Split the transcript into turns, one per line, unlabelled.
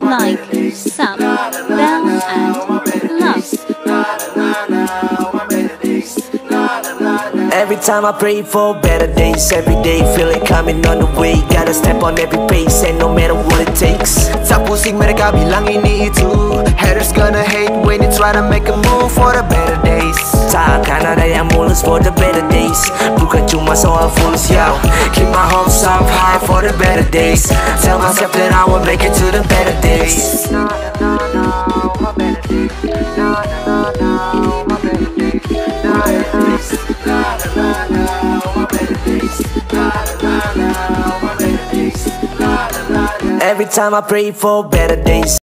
like Sam, Bell and Love.
Every time I pray for better days, every day feel it coming on the way. Gotta step on every pace and no matter what it takes.
Sa pusing mereka bilang ini itu. Haters gonna hate when you try to make a move for the better days.
Takkan ada yang mulus for the better days. Bukan cuma soal fulus, yo.
Keep my hopes up high for the better days. Tell myself that I will make it to the better days.
Every time I pray for better days.